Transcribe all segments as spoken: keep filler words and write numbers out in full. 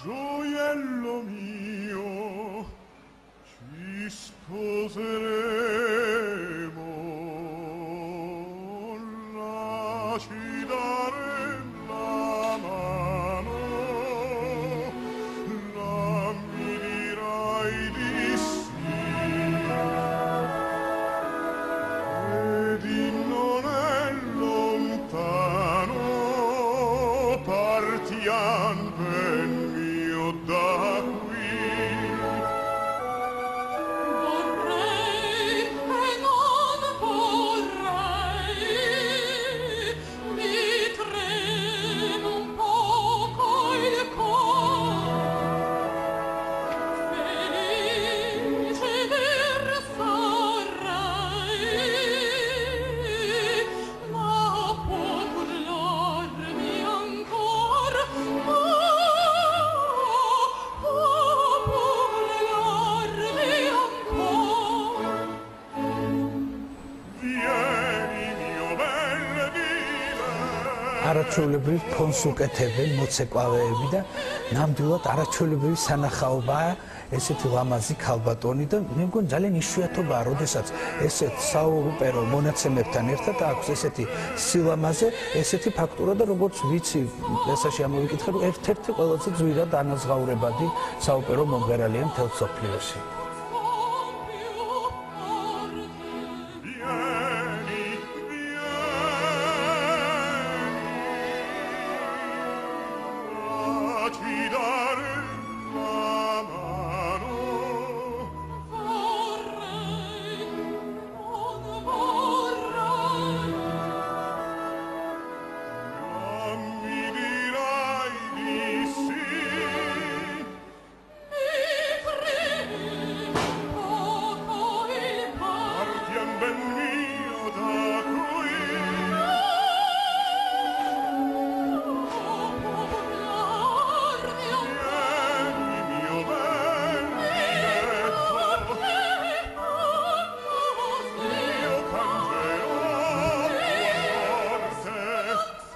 Gioiello mio, ci sposeremo, lasci dare la mano, la mi dirai di sì, ed in non è lontano, partiam ben mio da qui. Vorrei e non vorrei, mi trema un poco il cuore, felice versarai, ma può burlarmi ancor, può burlarmi ancor. Vieni mio bel diver, არაჩვეულებრივ ფონს უკეთებენ მოცეკვავეები და ნამდვილად არაჩვეულებრივი სანახაობაა ესეთი ლამაზი ქალბატონი და მე მგონი ძალიან იშვიათობაა, როდესაც ესეთ საოპერო მონაცემებთან ერთად აქვს ესეთი სილამაზე, ესეთი ფაქტურა და როგორც ვიცი, ესაში ამოვიკითხე, რომ ერთ-ერთი ყველაზე ძვირად ანაზღაურებადი საოპერო მომღერალია მთელ მსოფლიოში. vieni, vieni, lasci dare la mano, Vorrei, non vorrei, la mi dirai di sì, mi trema poco il cuore. partiam ben mio da qui. Vieni mio bel diletto, io cangerò forte.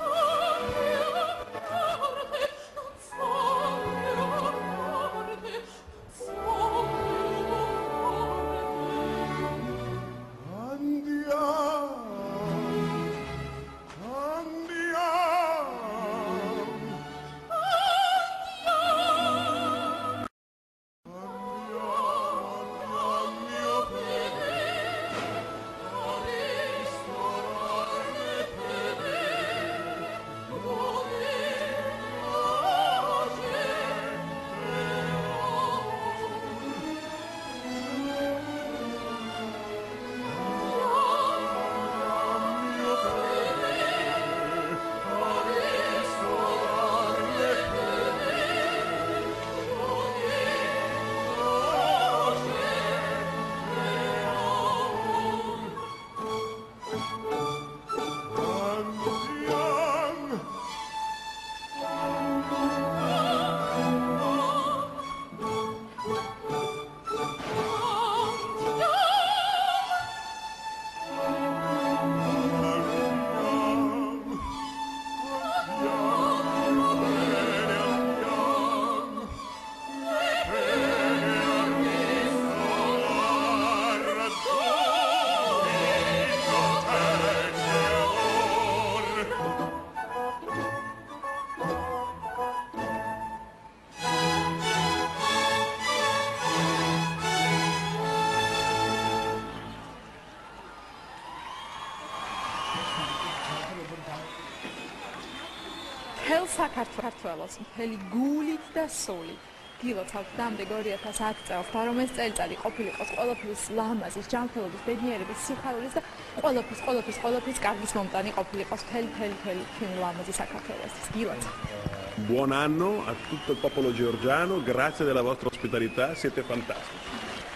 მთელ საქართველოს მთელი გულით და სულით გილოცავთ დამდეგ ორი ათას ათი წელს და რომ ეს წელიწადი ყოფილიყოს ყველაფრის ლამაზის, ჯანმრთელობის, ბედნიერების, სიხარულის და ყველაფრის, ყველაფრის, ყველაფრის კარგის მომტანი ყოფილიყოს მთელი, მთელი, მთელი ჩვენი ლამაზი საქართველოსთვის. გილოცავთ. Buon anno a tutto il popolo georgiano, grazie della vostra ospitalità, siete fantastici.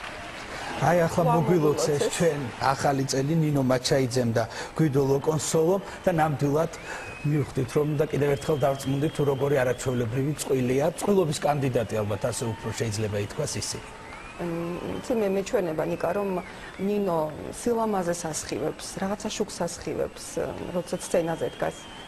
აი ახლა მოგვილოცეს ჩვენ ახალი წელი ნინო მაჩაიძემ და გვიდოლო კონსოლომ და ნამდვილად მივხვდით რომ და კიდევ ერთხელ დავწმუნდით თუ როგორი არაჩვეულებრივი წყვილია, წყვილობის კანდიდატი ალბათ ასე უფრო შეიძლება ითქვას ისინი. თუმცა მე მეჩვენება ნიკა რომ ნინო სილამაზეს ასხივებს, რაღაცა შუქს ასხივებს, როცა სცენაზე დგას.